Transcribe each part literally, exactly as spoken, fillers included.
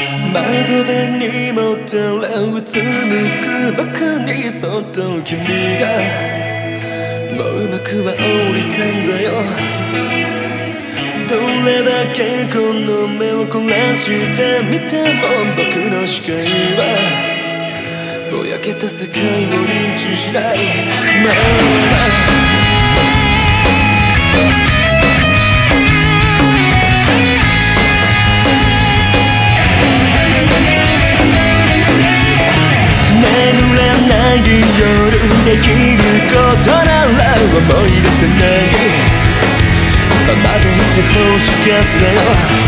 窓辺にもたれうつむく僕にそっと君がもう幕は降りてんだよ。どれだけこの目を凝らしてみても僕の視界はぼやけた世界を認知しないまま。眠れない夜できることなら思い出せないままでいて欲しかったよ。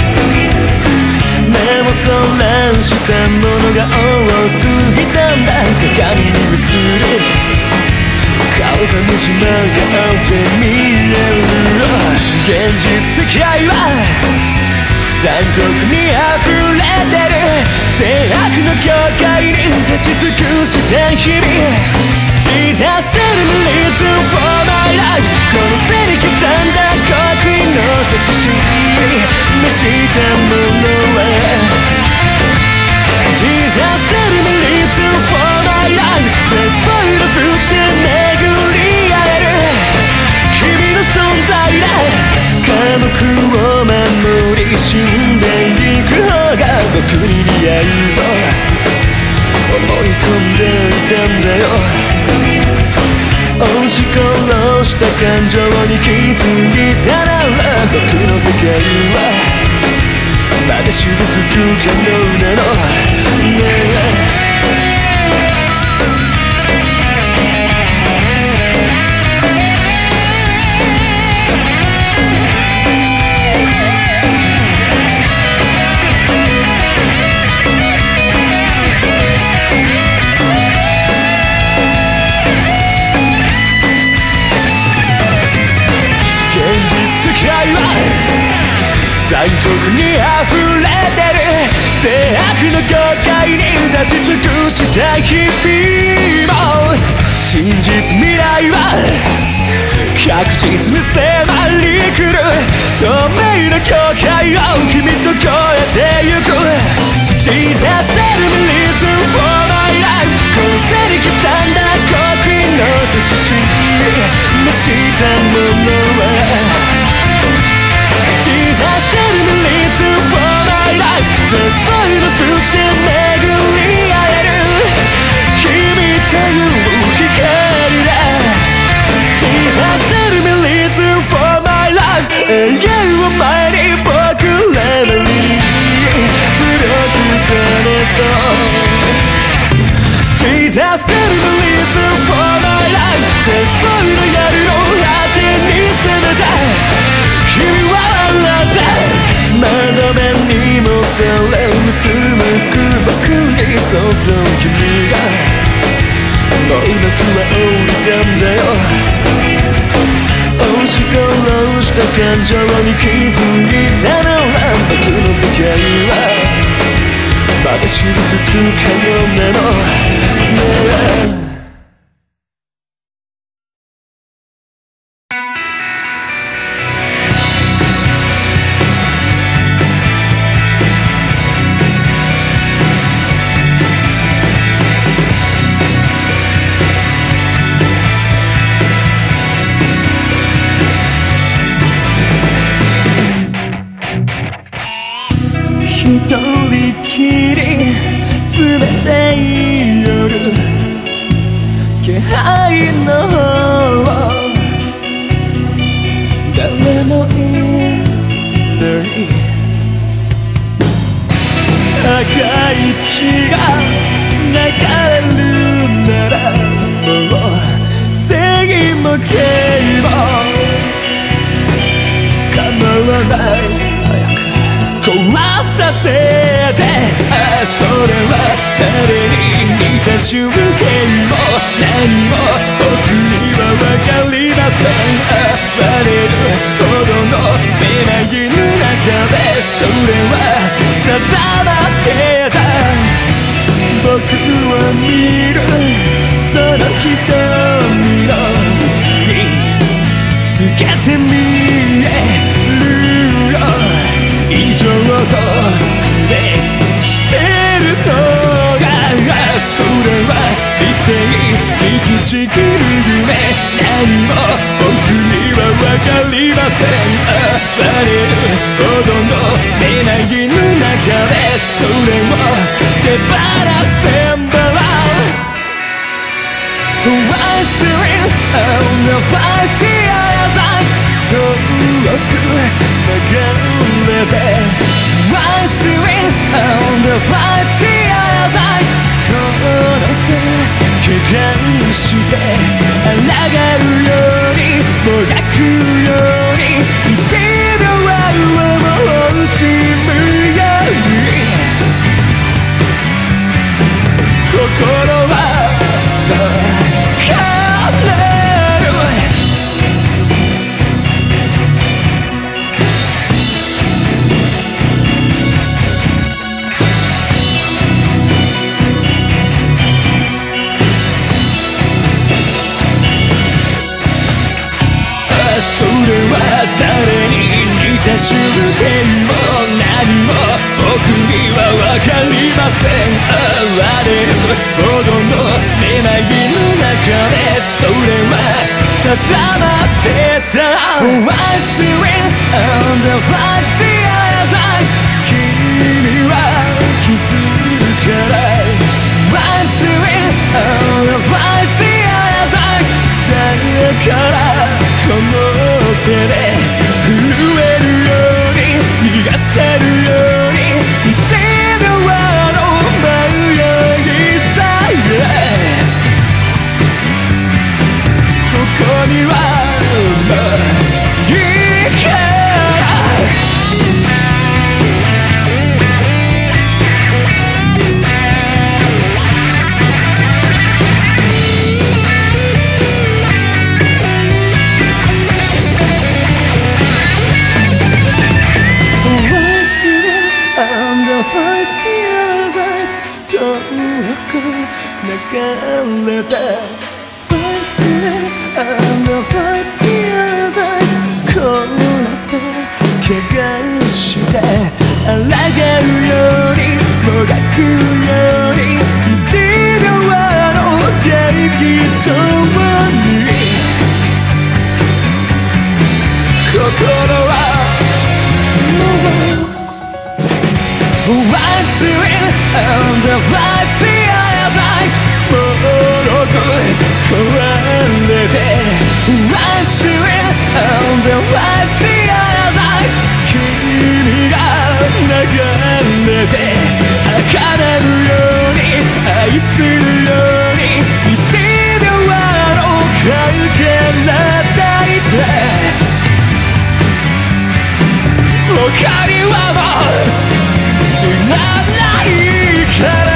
目をそらしたものが多すぎたんだ。鏡に映る顔がにじまがって見える。現実世界は残酷に溢れてる。善悪の境界に立ち尽くした日々 Jesus tell me reason for my life この背に刻んだ刻印の指し印にしたものは Jesus tell me reason for my life 絶望の風地で巡り合える君の存在だ。家族を守り死んでいく方が僕に似合うと思い込んでいたんだよ。押し殺した感情に気づいたなら僕の世界はまだ修復可能なのね。残酷に溢れてる善悪の境界に立ち尽くした日々も真実未来は確実に迫り来る。透明な境界を君と越えてゆく Jesus tell me reason for my life この背に刻んだ刻印の指し印にしたものはJesus tell me reason for my life 絶望の風地で巡り合える君という光だ Jesus tell me reason for my life 永遠を前に僕らのにブロックだねと Jesus tell me reason for my life 絶望の夜の果てに攻めた君は窓辺にもたれうつむく僕にそっと君がもう幕は降りたんだよ。押し殺した感情に気づいたなら僕の世界はまだ修復可能なのね。一人きり冷たい夜気配の方誰もいない赤い血が流れるならもう正義も刑も構わない壊させてそれは誰に似た瞬間も何も僕には分かりません。溢れるほどの未来の中でそれは定まってた。僕は見るその瞳の奥に透けて見えるよ。異常と区別したれて One swing on the five tear light この手怪我して抗うようにもがくようにいちびょうはもう惜しむように心はと変わるそれは誰に似た瞬間も何も僕には分かりません哀れるほどのめまいの中でそれは定まってた One swing on the five tear light 君は気づくから One swing on the five tear light だからこの手で震えるように逃がせるように一秒の迷いさえここにはもういいから流れた First and the first tears light こうなって怪我して抗うようにもがくように一秒の劇場に心はもう One swing on the five tears light もろく壊れて One swing on the five tear light 君が流れて儚るように愛するように一秒の影から抱いて他にはもういらないから